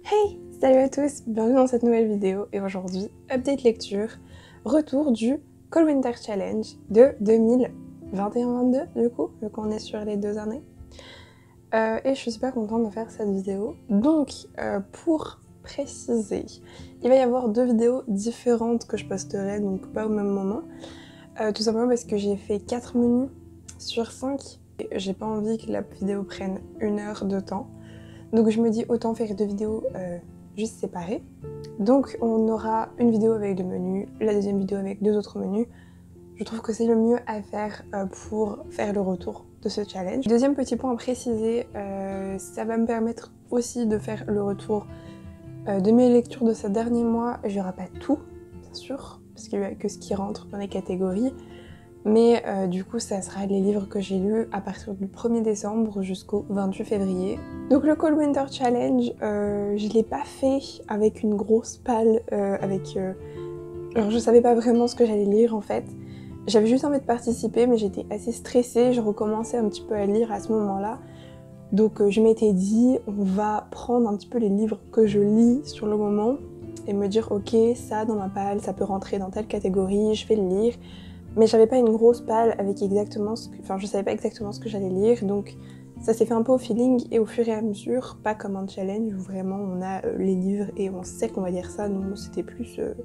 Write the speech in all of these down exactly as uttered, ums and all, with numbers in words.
Hey! Salut à tous, bienvenue dans cette nouvelle vidéo et aujourd'hui, update lecture, retour du Cold Winter Challenge de deux mille vingt et un vingt-deux du coup, vu qu'on est sur les deux années. Euh, et je suis super contente de faire cette vidéo. Donc, euh, pour préciser, il va y avoir deux vidéos différentes que je posterai, donc pas au même moment. Euh, tout simplement parce que j'ai fait quatre menus sur cinq. J'ai pas envie que la vidéo prenne une heure de temps. Donc je me dis autant faire deux vidéos euh, juste séparées. Donc on aura une vidéo avec deux menus, la deuxième vidéo avec deux autres menus. Je trouve que c'est le mieux à faire euh, pour faire le retour de ce challenge. Deuxième petit point à préciser, euh, ça va me permettre aussi de faire le retour euh, de mes lectures de ces derniers mois. Il n'y aura pas tout, bien sûr, parce qu'il n'y a que ce qui rentre dans les catégories. Mais euh, du coup, ça sera les livres que j'ai lus à partir du premier décembre jusqu'au vingt-huit février. Donc le Cold Winter Challenge, euh, je l'ai pas fait avec une grosse palle, euh, avec... Euh... Alors je savais pas vraiment ce que j'allais lire en fait. J'avais juste envie de participer, mais j'étais assez stressée, je recommençais un petit peu à lire à ce moment-là. Donc euh, je m'étais dit, on va prendre un petit peu les livres que je lis sur le moment et me dire, ok, ça dans ma palle, ça peut rentrer dans telle catégorie, je vais le lire. Mais j'avais pas une grosse palle avec exactement ce que... Enfin, je savais pas exactement ce que j'allais lire, donc ça s'est fait un peu au feeling et au fur et à mesure, pas comme un challenge où vraiment on a euh, les livres et on sait qu'on va lire ça. Non, c'était plus... Euh...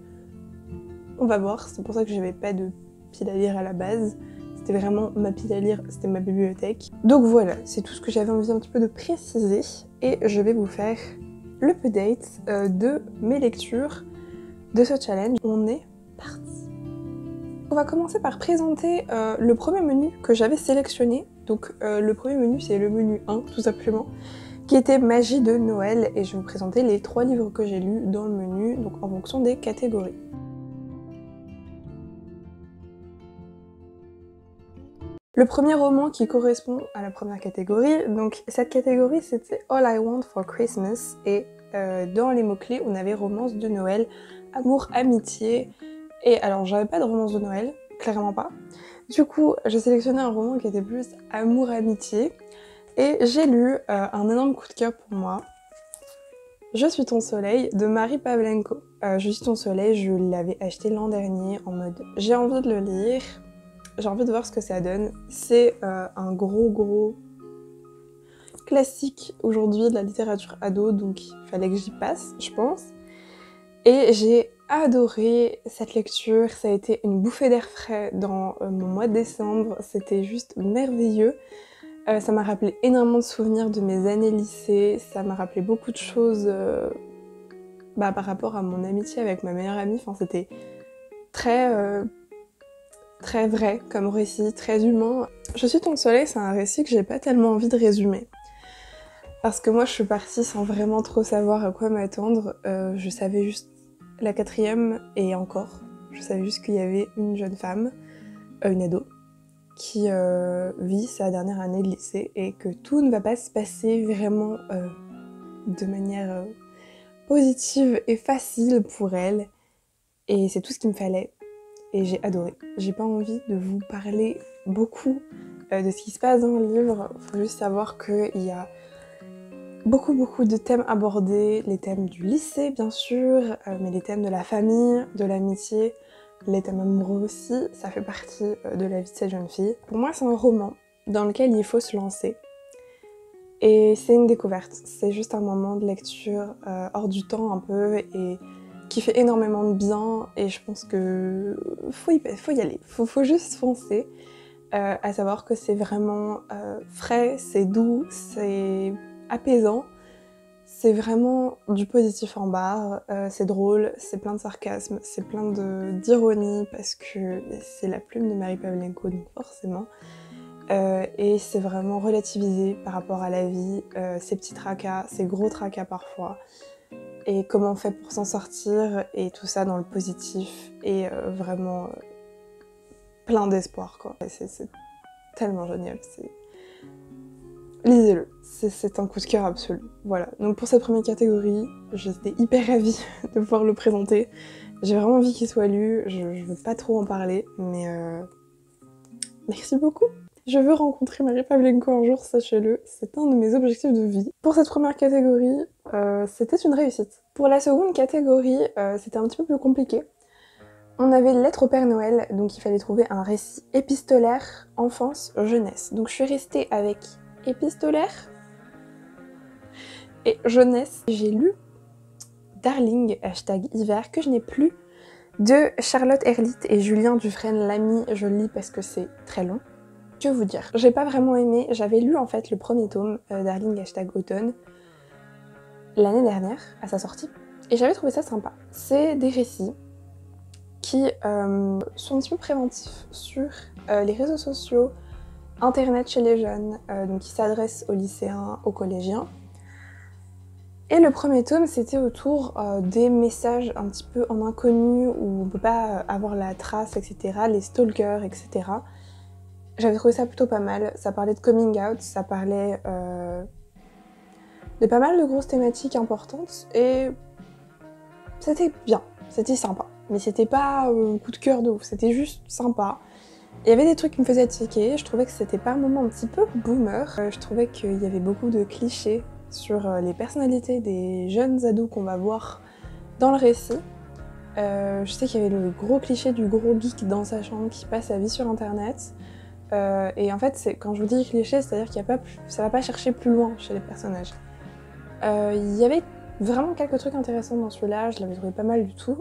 on va voir, c'est pour ça que j'avais pas de pile à lire à la base. C'était vraiment ma pile à lire, c'était ma bibliothèque. Donc voilà, c'est tout ce que j'avais envie un petit peu de préciser et je vais vous faire l'update euh, de mes lectures de ce challenge. On est parti. On va commencer par présenter euh, le premier menu que j'avais sélectionné. Donc euh, le premier menu, c'est le menu un tout simplement, qui était Magie de Noël, et je vais vous présenter les trois livres que j'ai lus dans le menu, donc en fonction des catégories. Le premier roman qui correspond à la première catégorie, donc cette catégorie c'était All I Want for Christmas, et euh, dans les mots-clés on avait romance de Noël, amour, amitié. Et alors j'avais pas de romance de Noël, clairement pas. Du coup, j'ai sélectionné un roman qui était plus amour-amitié. Et j'ai lu euh, un énorme coup de cœur pour moi. Je suis ton soleil de Marie Pavlenko. Euh, je suis ton soleil, je l'avais acheté l'an dernier en mode j'ai envie de le lire, j'ai envie de voir ce que ça donne. C'est euh, un gros gros classique aujourd'hui de la littérature ado, donc il fallait que j'y passe, je pense. Et j'ai adoré cette lecture, ça a été une bouffée d'air frais dans euh, mon mois de décembre, c'était juste merveilleux. Euh, ça m'a rappelé énormément de souvenirs de mes années lycée, ça m'a rappelé beaucoup de choses euh, bah, par rapport à mon amitié avec ma meilleure amie, enfin c'était très, euh, très vrai comme récit, très humain. Je suis ton soleil, c'est un récit que j'ai pas tellement envie de résumer. Parce que moi je suis partie sans vraiment trop savoir à quoi m'attendre, euh, je savais juste la quatrième et encore, je savais juste qu'il y avait une jeune femme, euh, une ado, qui euh, vit sa dernière année de lycée et que tout ne va pas se passer vraiment euh, de manière euh, positive et facile pour elle. Et c'est tout ce qu'il me fallait et j'ai adoré. J'ai pas envie de vous parler beaucoup euh, de ce qui se passe dans le livre, faut juste savoir qu'il y a beaucoup beaucoup de thèmes abordés, les thèmes du lycée bien sûr, euh, mais les thèmes de la famille, de l'amitié, les thèmes amoureux aussi, ça fait partie euh, de la vie de cette jeune fille. Pour moi c'est un roman dans lequel il faut se lancer et c'est une découverte, c'est juste un moment de lecture euh, hors du temps un peu et qui fait énormément de bien et je pense que faut y, faut y aller, faut, faut juste foncer, euh, à savoir que c'est vraiment euh, frais, c'est doux, c'est apaisant, c'est vraiment du positif en barre, euh, c'est drôle, c'est plein de sarcasme, c'est plein d'ironie parce que c'est la plume de Marie Pavlenko donc forcément, euh, et c'est vraiment relativisé par rapport à la vie, euh, ces petits tracas, ces gros tracas parfois, et comment on fait pour s'en sortir et tout ça dans le positif et euh, vraiment euh, plein d'espoir quoi. C'est tellement génial, c'est... Lisez-le, c'est un coup de cœur absolu. Voilà, donc pour cette première catégorie, j'étais hyper ravie de pouvoir le présenter. J'ai vraiment envie qu'il soit lu, je, je veux pas trop en parler, mais euh... merci beaucoup. Je veux rencontrer Mary Pavlenko un jour, sachez-le, c'est un de mes objectifs de vie. Pour cette première catégorie, euh, c'était une réussite. Pour la seconde catégorie, euh, c'était un petit peu plus compliqué. On avait Lettre au Père Noël, donc il fallait trouver un récit épistolaire, enfance, jeunesse. Donc je suis restée avec épistolaire et jeunesse. J'ai lu Darling, hashtag hiver, que je n'ai plus, de Charlotte Erlit et Julien Dufresne-Lamy. Je le lis parce que c'est très long. Que vous dire, j'ai pas vraiment aimé. J'avais lu en fait le premier tome, euh, Darling, hashtag automne, l'année dernière, à sa sortie, et j'avais trouvé ça sympa. C'est des récits qui euh, sont un petit peu préventifs sur euh, les réseaux sociaux, internet chez les jeunes, euh, donc qui s'adressent aux lycéens, aux collégiens. Et le premier tome, c'était autour euh, des messages un petit peu en inconnu, où on peut pas avoir la trace, et cetera, les stalkers, et cetera. J'avais trouvé ça plutôt pas mal. Ça parlait de coming out, ça parlait euh, de pas mal de grosses thématiques importantes, et c'était bien, c'était sympa. Mais c'était pas euh, coup de cœur de ouf, c'était juste sympa. Il y avait des trucs qui me faisaient tiquer, je trouvais que c'était par moments un petit peu boomer. Euh, je trouvais qu'il y avait beaucoup de clichés sur euh, les personnalités des jeunes ados qu'on va voir dans le récit. Euh, je sais qu'il y avait le gros cliché du gros geek dans sa chambre qui passe sa vie sur internet. Euh, et en fait, quand je vous dis cliché, c'est-à-dire qu'il y a pas, ça va pas chercher plus loin chez les personnages. Euh, il y avait vraiment quelques trucs intéressants dans celui-là, je l'avais trouvé pas mal du tout.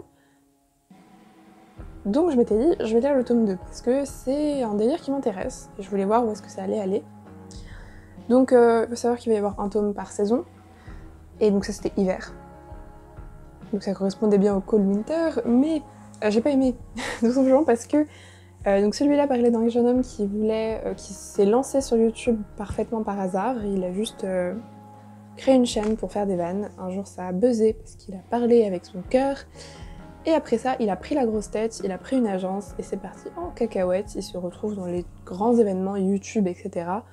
Donc je m'étais dit, je vais lire le tome deux, parce que c'est un délire qui m'intéresse, et je voulais voir où est-ce que ça allait aller. Donc euh, il faut savoir qu'il va y avoir un tome par saison, et donc ça c'était hiver. Donc ça correspondait bien au Cold Winter, mais euh, j'ai pas aimé, tout simplement parce que euh, donc celui-là parlait d'un jeune homme qui voulait, euh, qui s'est lancé sur YouTube parfaitement par hasard, il a juste euh, créé une chaîne pour faire des vannes. Un jour ça a buzzé parce qu'il a parlé avec son cœur. Et après ça, il a pris la grosse tête, il a pris une agence et c'est parti en cacahuète. Il se retrouve dans les grands événements YouTube, et cetera.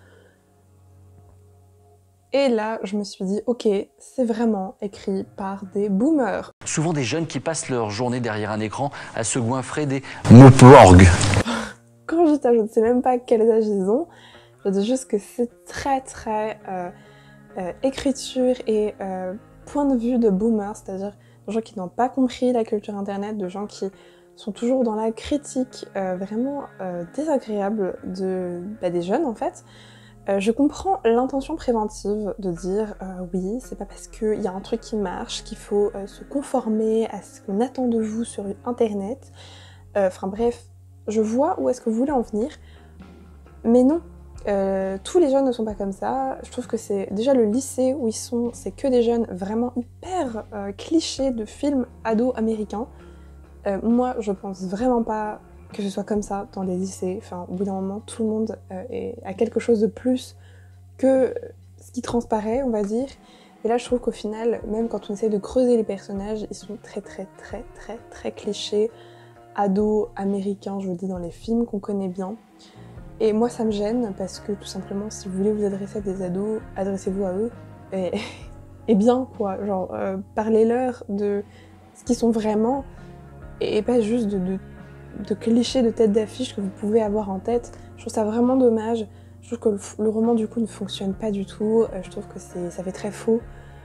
Et là, je me suis dit, ok, c'est vraiment écrit par des boomers. Souvent des jeunes qui passent leur journée derrière un écran à se goinfrer des moporgs. Quand je dis ça, je ne sais même pas quels âge ils ont. Je dis juste que c'est très très euh, euh, écriture et euh, point de vue de boomers, c'est-à-dire de gens qui n'ont pas compris la culture internet, de gens qui sont toujours dans la critique euh, vraiment euh, désagréable de, bah, des jeunes en fait. Euh, je comprends l'intention préventive de dire euh, oui, c'est pas parce qu'il y a un truc qui marche qu'il faut euh, se conformer à ce qu'on attend de vous sur internet. Enfin euh, bref, je vois où est-ce que vous voulez en venir, mais non. Euh, tous les jeunes ne sont pas comme ça. Je trouve que c'est déjà le lycée où ils sont, c'est que des jeunes vraiment hyper euh, clichés de films ados américains. Euh, moi, je pense vraiment pas que ce soit comme ça dans les lycées. Enfin, au bout d'un moment, tout le monde euh, est, a quelque chose de plus que ce qui transparaît, on va dire. Et là, je trouve qu'au final, même quand on essaie de creuser les personnages, ils sont très très très très très clichés, ados américains, je vous dis, dans les films qu'on connaît bien. Et moi ça me gêne parce que tout simplement si vous voulez vous adresser à des ados, adressez-vous à eux et, et bien quoi, genre euh, parlez-leur de ce qu'ils sont vraiment et pas juste de, de, de clichés de tête d'affiche que vous pouvez avoir en tête. Je trouve ça vraiment dommage, je trouve que le, le roman du coup ne fonctionne pas du tout, je trouve que ça fait très faux.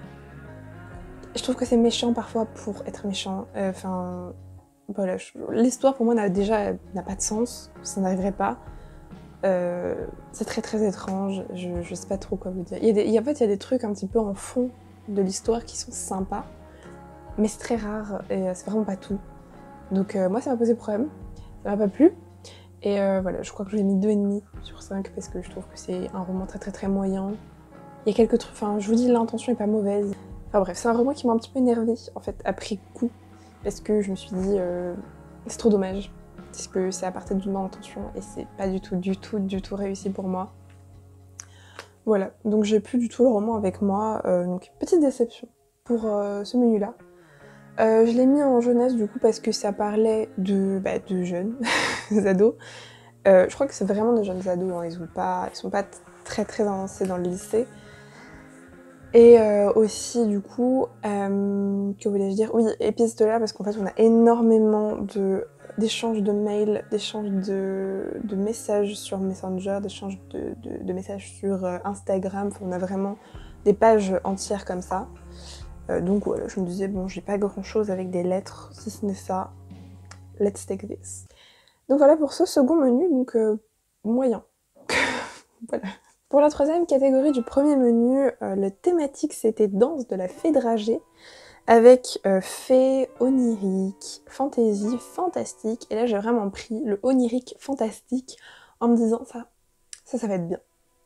Je trouve que c'est méchant parfois pour être méchant, enfin euh, voilà, l'histoire pour moi n'a déjà n'a pas de sens, ça n'arriverait pas. Euh, c'est très très étrange, je, je sais pas trop quoi vous dire. Il y a des, il y a, en fait, il y a des trucs un petit peu en fond de l'histoire qui sont sympas, mais c'est très rare et c'est vraiment pas tout. Donc euh, moi ça m'a posé problème, ça m'a pas plu. Et euh, voilà, je crois que je lui ai mis deux virgule cinq sur cinq parce que je trouve que c'est un roman très très très moyen. Il y a quelques trucs, enfin je vous dis l'intention est pas mauvaise. Enfin bref, c'est un roman qui m'a un petit peu énervée en fait après coup, parce que je me suis dit euh, c'est trop dommage. Parce que c'est à partir d'une bonne intention et c'est pas du tout, du tout, du tout réussi pour moi. Voilà, donc j'ai plus du tout le roman avec moi, euh, donc petite déception pour euh, ce menu-là. Euh, je l'ai mis en jeunesse du coup parce que ça parlait de, bah, de jeunes, des ados. Euh, je crois que c'est vraiment des jeunes ados, hein. Ils ont pas, ils sont pas très très avancés dans le lycée. Et euh, aussi du coup, euh, que voulais-je dire? Oui, épistolaire parce qu'en fait on a énormément de d'échanges de mails, d'échanges de, de messages sur Messenger, d'échanges de, de, de messages sur Instagram. Enfin, on a vraiment des pages entières comme ça. Euh, donc voilà, je me disais, bon, j'ai pas grand chose avec des lettres, si ce n'est ça. Let's take this. Donc voilà pour ce second menu, donc euh, moyen. Voilà. Pour la troisième catégorie du premier menu, euh, le thématique c'était danse de la fée dragée, avec euh, fée, onirique, fantasy, fantastique. Et là j'ai vraiment pris le onirique fantastique en me disant ça, ça, ça va être bien.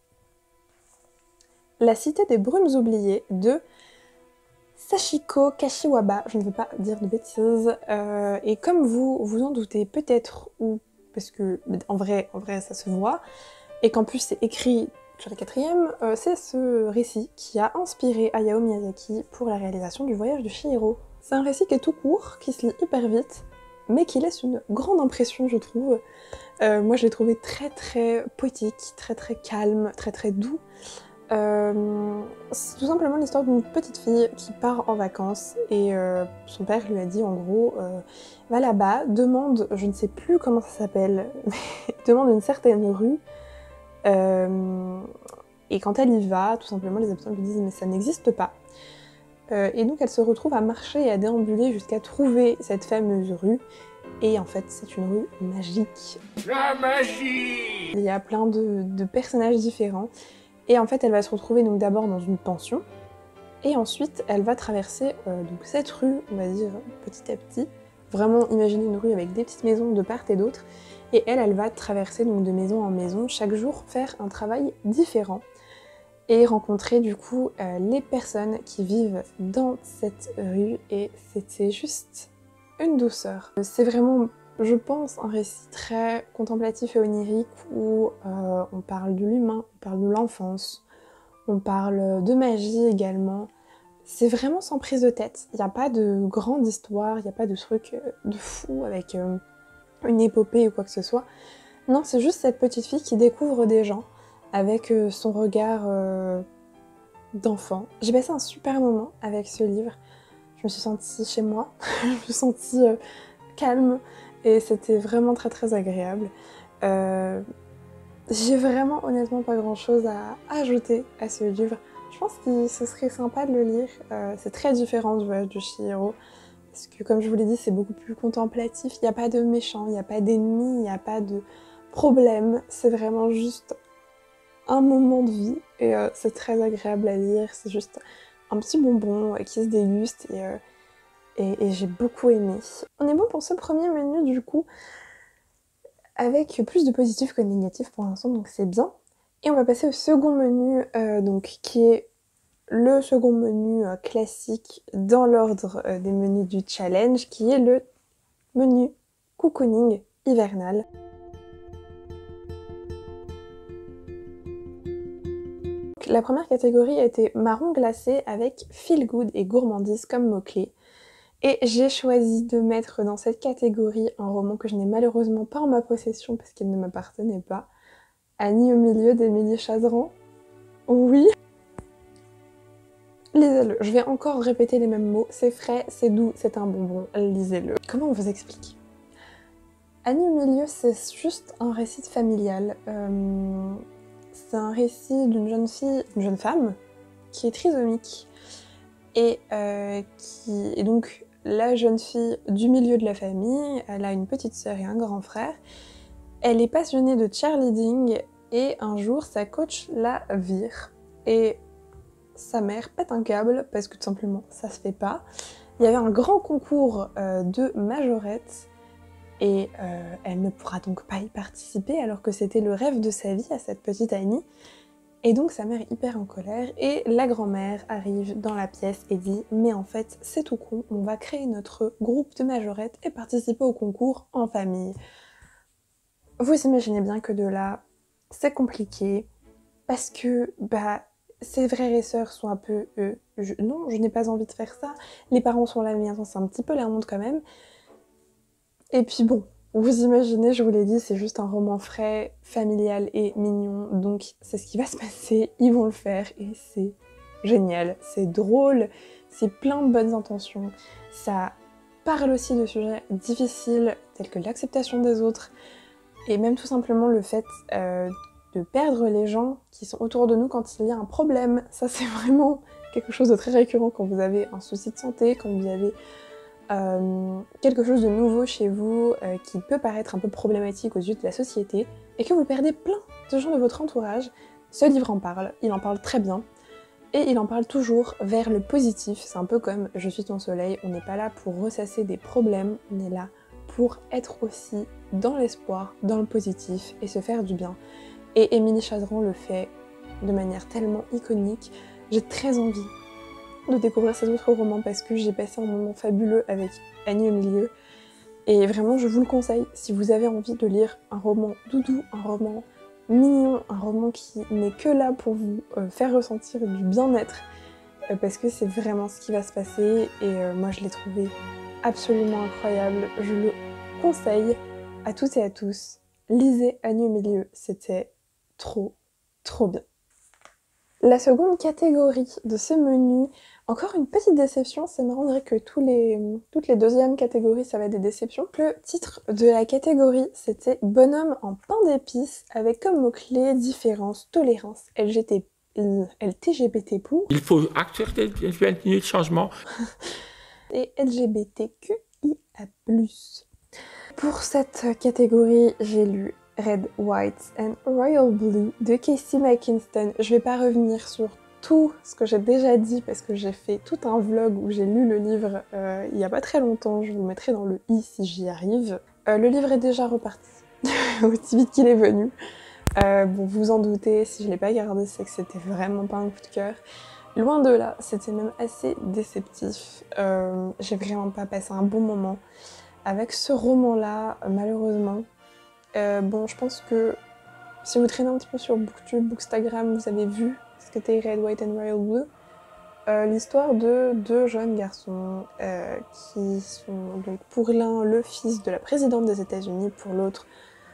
La cité des brumes oubliées de Sachiko Kashiwaba, je ne veux pas dire de bêtises, euh, et comme vous vous en doutez peut-être, ou parce que en vrai, en vrai ça se voit, et qu'en plus c'est écrit sur la quatrième, euh, c'est ce récit qui a inspiré Hayao Miyazaki pour la réalisation du voyage de Chihiro. C'est un récit qui est tout court, qui se lit hyper vite, mais qui laisse une grande impression je trouve. Euh, moi je l'ai trouvé très très poétique, très très calme, très très doux. Euh, c'est tout simplement l'histoire d'une petite fille qui part en vacances et euh, son père lui a dit en gros euh, va là-bas, demande, je ne sais plus comment ça s'appelle, mais demande une certaine rue euh, et quand elle y va, tout simplement les habitants lui disent mais ça n'existe pas. Euh, et donc elle se retrouve à marcher et à déambuler jusqu'à trouver cette fameuse rue et en fait c'est une rue magique. La magie! Il y a plein de, de personnages différents. Et en fait, elle va se retrouver donc d'abord dans une pension, et ensuite elle va traverser euh, donc cette rue, on va dire petit à petit. Vraiment, imaginez une rue avec des petites maisons de part et d'autre, et elle, elle va traverser donc de maison en maison, chaque jour faire un travail différent, et rencontrer du coup euh, les personnes qui vivent dans cette rue, et c'était juste une douceur. C'est vraiment, je pense, un récit très contemplatif et onirique où euh, on parle de l'humain, on parle de l'enfance, on parle de magie également. C'est vraiment sans prise de tête. Il n'y a pas de grande histoire, il n'y a pas de truc de fou avec euh, une épopée ou quoi que ce soit. Non, c'est juste cette petite fille qui découvre des gens avec euh, son regard euh, d'enfant. J'ai passé un super moment avec ce livre. Je me suis sentie chez moi, je me suis sentie euh, calme. Et c'était vraiment très très agréable. Euh, J'ai vraiment honnêtement pas grand chose à ajouter à ce livre. Je pense que ce serait sympa de le lire. Euh, c'est très différent du voyage de Chihiro. Parce que comme je vous l'ai dit, c'est beaucoup plus contemplatif. Il n'y a pas de méchants, il n'y a pas d'ennemis, il n'y a pas de problème. C'est vraiment juste un moment de vie. Et euh, c'est très agréable à lire. C'est juste un petit bonbon qui se déguste. Et, euh, Et, et j'ai beaucoup aimé. On est bon pour ce premier menu du coup, avec plus de positifs que de négatifs pour l'instant, donc c'est bien. Et on va passer au second menu, euh, donc qui est le second menu euh, classique dans l'ordre euh, des menus du challenge, qui est le menu cocooning hivernal. La première catégorie a été marron glacé avec feel good et gourmandise comme mots-clés. Et j'ai choisi de mettre dans cette catégorie un roman que je n'ai malheureusement pas en ma possession parce qu'il ne m'appartenait pas. Annie au milieu d'Émilie Chazeran. Oui. Lisez-le. Je vais encore répéter les mêmes mots. C'est frais, c'est doux, c'est un bonbon. Lisez-le. Comment on vous explique ? Annie au milieu, c'est juste un récit familial. Euh, c'est un récit d'une jeune fille, une jeune femme, qui est trisomique. Et euh, qui est donc la jeune fille du milieu de la famille. Elle a une petite sœur et un grand frère. Elle est passionnée de cheerleading et un jour sa coach la vire. Et sa mère pète un câble parce que tout simplement ça se fait pas. Il y avait un grand concours euh, de majorettes et euh, elle ne pourra donc pas y participer alors que c'était le rêve de sa vie à cette petite Annie. Et donc sa mère est hyper en colère et la grand-mère arrive dans la pièce et dit « Mais en fait, c'est tout con, on va créer notre groupe de majorettes et participer au concours en famille. » Vous imaginez bien que de là, c'est compliqué parce que bah, ses frères et sœurs sont un peu... Euh, je, non, je n'ai pas envie de faire ça. Les parents sont là, mais attends, c'est un petit peu la honte quand même. Et puis bon, vous imaginez, je vous l'ai dit, c'est juste un roman frais, familial et mignon, donc c'est ce qui va se passer, ils vont le faire, et c'est génial, c'est drôle, c'est plein de bonnes intentions, ça parle aussi de sujets difficiles tels que l'acceptation des autres et même tout simplement le fait euh, de perdre les gens qui sont autour de nous quand il y a un problème. Ça c'est vraiment quelque chose de très récurrent quand vous avez un souci de santé, quand vous avez euh, quelque chose de nouveau chez vous euh, qui peut paraître un peu problématique aux yeux de la société et que vous perdez plein de gens de votre entourage. Ce livre en parle, il en parle très bien. Et il en parle toujours vers le positif, c'est un peu comme « Je suis ton soleil », on n'est pas là pour ressasser des problèmes, on est là pour être aussi dans l'espoir, dans le positif et se faire du bien. Et Émilie Chazeran le fait de manière tellement iconique, j'ai très envie de découvrir ses autres romans parce que j'ai passé un moment fabuleux avec Annie au milieu. Et vraiment je vous le conseille, si vous avez envie de lire un roman doudou, un roman mignon, un roman qui n'est que là pour vous euh, faire ressentir du bien-être, euh, parce que c'est vraiment ce qui va se passer, et euh, moi je l'ai trouvé absolument incroyable. Je le conseille à toutes et à tous. Lisez Annie au milieu, c'était trop, trop bien. La seconde catégorie de ce menu, encore une petite déception, c'est marrant, on dirait que tous les, toutes les deuxièmes catégories ça va être des déceptions. Le titre de la catégorie c'était Bonhomme en pain d'épices avec comme mot-clé différence, tolérance, L G T, L T G B T pour. Il faut accepter le changement. Et L G B T Q I A plus. Pour cette catégorie, j'ai lu Red, White and Royal Blue de Casey McKinston. Je vais pas revenir sur tout ce que j'ai déjà dit parce que j'ai fait tout un vlog où j'ai lu le livre euh, il y a pas très longtemps, je vous le mettrai dans le i si j'y arrive. Euh, le livre est déjà reparti, aussi vite qu'il est venu. Euh, bon, vous vous en doutez, si je l'ai pas gardé, c'est que c'était vraiment pas un coup de cœur. Loin de là, c'était même assez déceptif. Euh, j'ai vraiment pas passé un bon moment avec ce roman-là, malheureusement. Euh, bon, je pense que si vous traînez un petit peu sur Booktube, Bookstagram, vous avez vu ce qu'était Red, White and Royal Blue. Euh, L'histoire de deux jeunes garçons euh, qui sont donc pour l'un le fils de la présidente des États-Unis, pour l'autre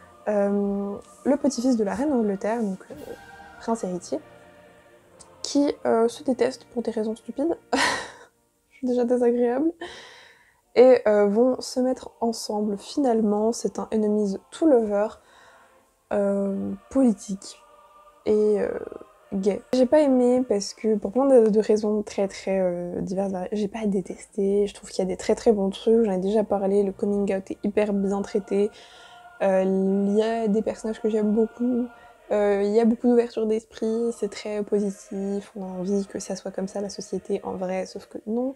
euh, le petit-fils de la reine d'Angleterre, donc euh, prince héritier, qui euh, se détestent pour des raisons stupides. Je suis déjà désagréable. Et euh, vont se mettre ensemble finalement. C'est un enemies to lover euh, politique et euh, gay. J'ai pas aimé parce que pour plein de, de raisons très très euh, diverses, j'ai pas détesté, je trouve qu'il y a des très très bons trucs, j'en ai déjà parlé, le coming out est hyper bien traité, euh, il y a des personnages que j'aime beaucoup, euh, il y a beaucoup d'ouverture d'esprit, c'est très positif, on a envie que ça soit comme ça la société en vrai, sauf que non.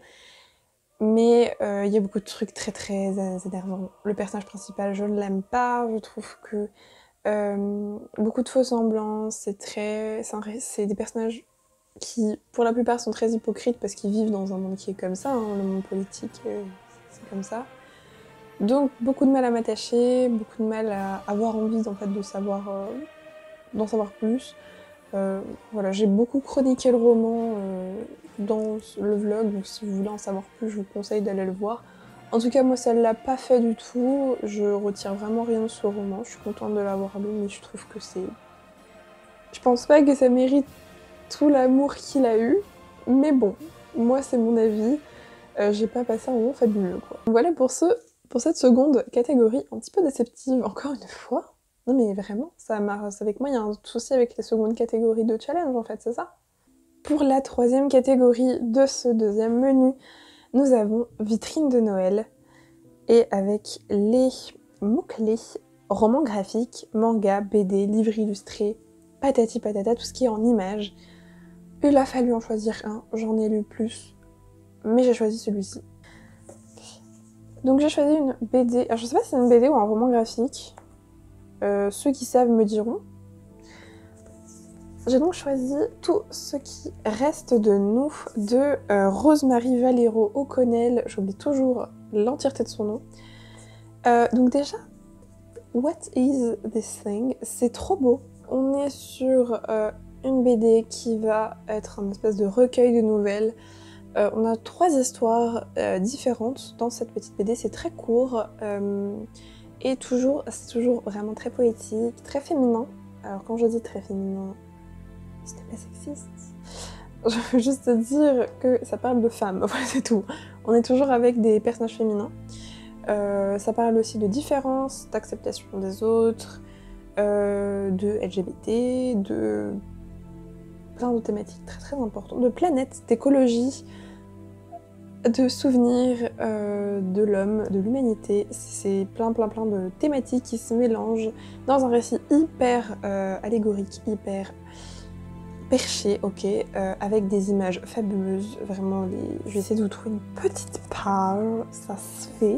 Mais il euh, y a beaucoup de trucs très très énervants. Le personnage principal, je ne l'aime pas, je trouve que euh, beaucoup de faux semblants, c'est très... c'est des personnages qui, pour la plupart, sont très hypocrites parce qu'ils vivent dans un monde qui est comme ça, hein, le monde politique, euh, c'est comme ça. Donc beaucoup de mal à m'attacher, beaucoup de mal à avoir envie en fait, de savoir, euh, d'en savoir plus. Euh, voilà, j'ai beaucoup chroniqué le roman euh, dans le vlog, donc si vous voulez en savoir plus, je vous conseille d'aller le voir. En tout cas, moi, ça ne l'a pas fait du tout. Je retire vraiment rien de ce roman. Je suis contente de l'avoir lu, mais je trouve que c'est... Je pense pas que ça mérite tout l'amour qu'il a eu, mais bon, moi, c'est mon avis. Euh, j'ai pas passé un moment fabuleux, quoi. Voilà pour, ce, pour cette seconde catégorie, un petit peu déceptive, encore une fois. Non mais vraiment, ça m'a... avec moi il y a un souci avec les secondes catégories de challenge en fait, c'est ça. Pour la troisième catégorie de ce deuxième menu, nous avons vitrine de Noël, et avec les mots-clés romans graphiques, manga, B D, livres illustrés, patati patata, tout ce qui est en images. Il a fallu en choisir un, j'en ai lu plus, mais j'ai choisi celui-ci. Donc j'ai choisi une B D, alors je sais pas si c'est une B D ou un roman graphique, euh, ceux qui savent me diront. J'ai donc choisi Tout ce qui reste de nous de euh, Rosemary Valero O'Connell, j'oublie toujours l'entièreté de son nom. Euh, donc déjà, What is this thing? C'est trop beau. On est sur euh, une B D qui va être un espèce de recueil de nouvelles. Euh, on a trois histoires euh, différentes dans cette petite B D, c'est très court euh, et toujours, c'est toujours vraiment très poétique, très féminin. Alors quand je dis très féminin, c'était pas sexiste. je veux juste te dire que ça parle de femmes, voilà c'est tout. On est toujours avec des personnages féminins. Euh, ça parle aussi de différence, d'acceptation des autres, euh, de L G B T, de plein de thématiques très très importantes, de planète, d'écologie, de souvenirs euh, de l'homme, de l'humanité. C'est plein plein plein de thématiques qui se mélangent dans un récit hyper euh, allégorique, hyper perché, ok, euh, avec des images fabuleuses, vraiment, les... je vais essayer de vous trouver une petite page, ça se fait,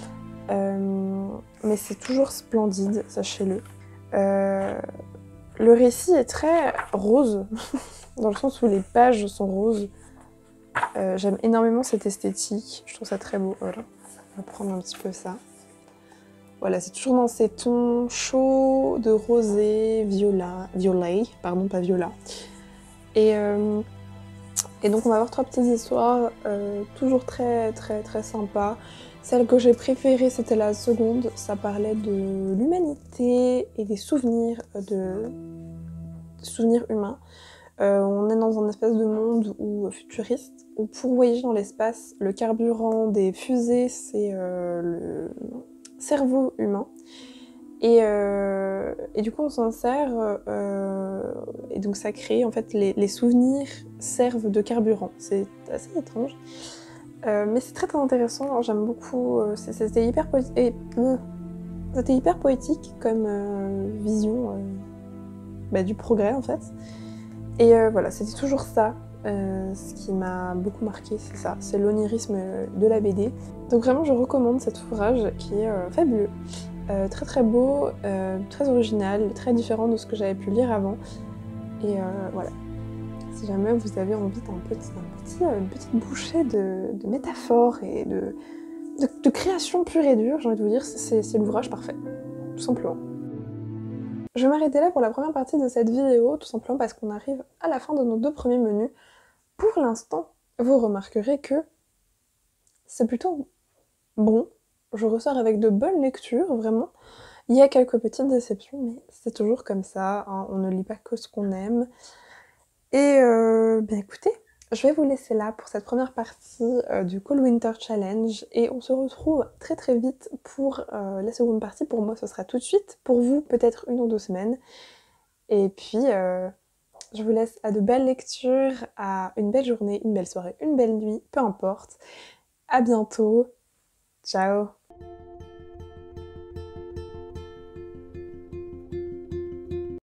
euh, mais c'est toujours splendide, sachez-le. Euh, le récit est très rose, dans le sens où les pages sont roses. Euh, j'aime énormément cette esthétique, je trouve ça très beau, voilà, on va prendre un petit peu ça. Voilà, c'est toujours dans ces tons chauds, de rosé, viola, violet, pardon, pas viola. Et, euh, et donc on va avoir trois petites histoires, euh, toujours très très très sympas. Celle que j'ai préférée, c'était la seconde, ça parlait de l'humanité et des souvenirs, de, des souvenirs humains. Euh, on est dans un espèce de monde où, futuriste, où pour voyager dans l'espace, le carburant des fusées, c'est euh, le cerveau humain. Et, euh, et du coup on s'en sert, euh, et donc ça crée, en fait, les, les souvenirs servent de carburant. C'est assez étrange, euh, mais c'est très très intéressant, j'aime beaucoup, euh, c'était hyper, et, euh, c'était hyper poétique comme euh, vision euh, bah, du progrès en fait. Et euh, voilà, c'était toujours ça, euh, ce qui m'a beaucoup marqué, c'est ça, c'est l'onirisme de la B D. Donc vraiment je recommande cet ouvrage qui est euh, fabuleux. Euh, très très beau, euh, très original, très différent de ce que j'avais pu lire avant. Et euh, voilà. Si jamais vous avez envie d'un petit, un petit, euh, une petite bouchée de, de métaphores et de, de, de création pure et dure, j'ai envie de vous dire, c'est l'ouvrage parfait, tout simplement. Je vais m'arrêter là pour la première partie de cette vidéo, tout simplement parce qu'on arrive à la fin de nos deux premiers menus. Pour l'instant, vous remarquerez que c'est plutôt bon. Je ressors avec de bonnes lectures, vraiment. Il y a quelques petites déceptions, mais c'est toujours comme ça, hein, on ne lit pas que ce qu'on aime. Et euh, bien écoutez, je vais vous laisser là pour cette première partie euh, du Cold Winter Challenge, et on se retrouve très très vite pour euh, la seconde partie. Pour moi, ce sera tout de suite, pour vous, peut-être une ou deux semaines. Et puis, euh, je vous laisse à de belles lectures, à une belle journée, une belle soirée, une belle nuit, peu importe. À bientôt, ciao!